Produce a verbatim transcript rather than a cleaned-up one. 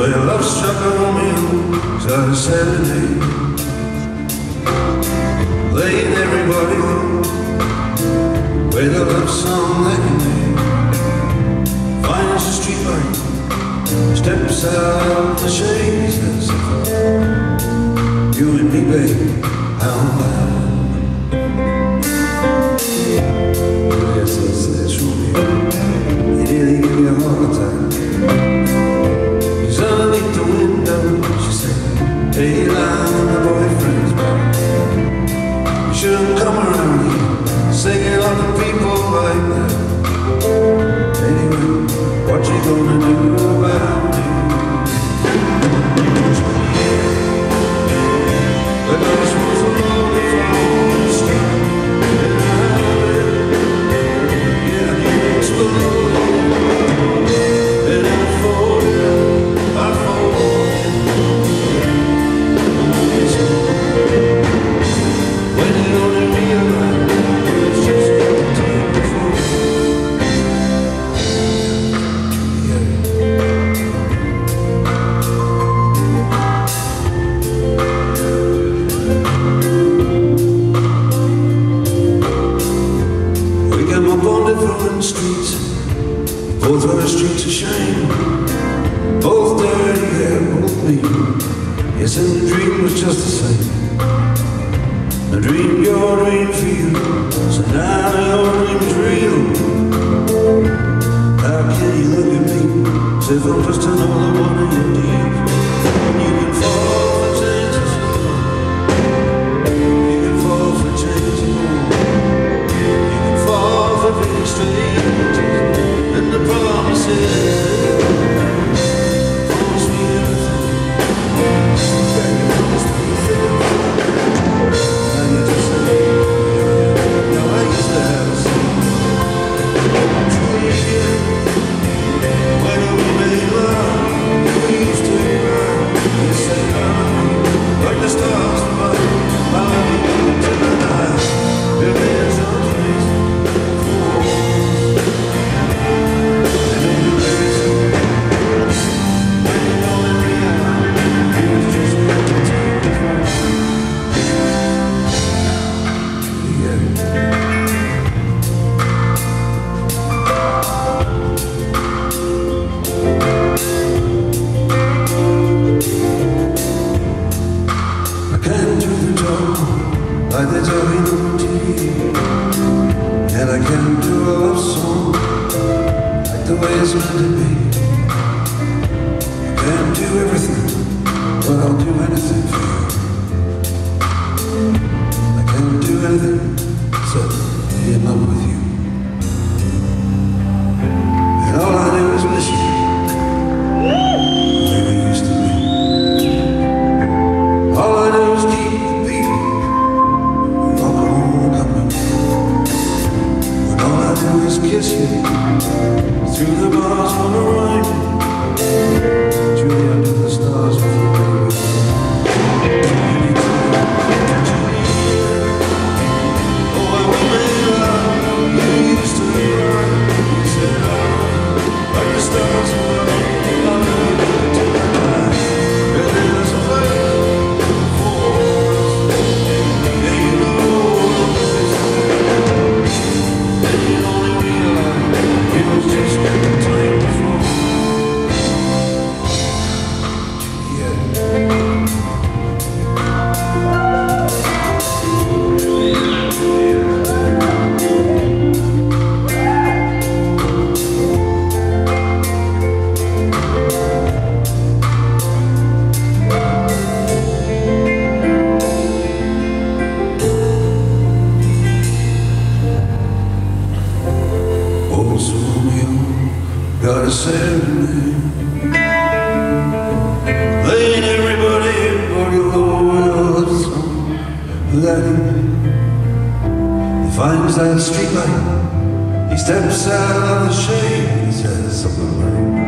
Well, love struck a Romeo, so I serenade, laying everybody low with a love song that he made. Finds the street light, steps out of the shade, he says, you and me, babe, how loud. Yes, that's, that's Romeo. He nearly gave me a heart attack. He's underneath the window, she said, hey, line, my boyfriend's back. You shouldn't come around here singing on the people like that. Anyway, what you gonna do about it? But this was a lonely from the start, and I yeah, he exploded, and I folded, I folded. When you only realize it's just a time before, yeah. We came up on different streets, both were streets of shame, both dirty, yeah, both mean. Yes, and the dream was just the same. The dream, your dream for you, so now your dream's real. How can you look at me as if I'm just another one of your deeds? You can fall for changes, you can fall for changing more, you can fall for being strangers, and the promises promise me everything. Promise me everything. Like they're talking on T V, and I can't do a love song like the way it's meant to be. I can't do everything, but I'll do anything for you. I can't do anything except be in love with you, and all I do is miss you the way we used to be. All I do is keep kiss you through the bars on the rhyme, Julie under the stars with a baby. Oh, when we made love, you used to be right. You said, oh, like the stars above, I'll never do it tonight. And there's a place for us, yeah, you know this is and you only it was just a time before, yeah. Got a serenade, laying everybody for your love song that he made. He finds that street light, he steps out of the shade, he says something like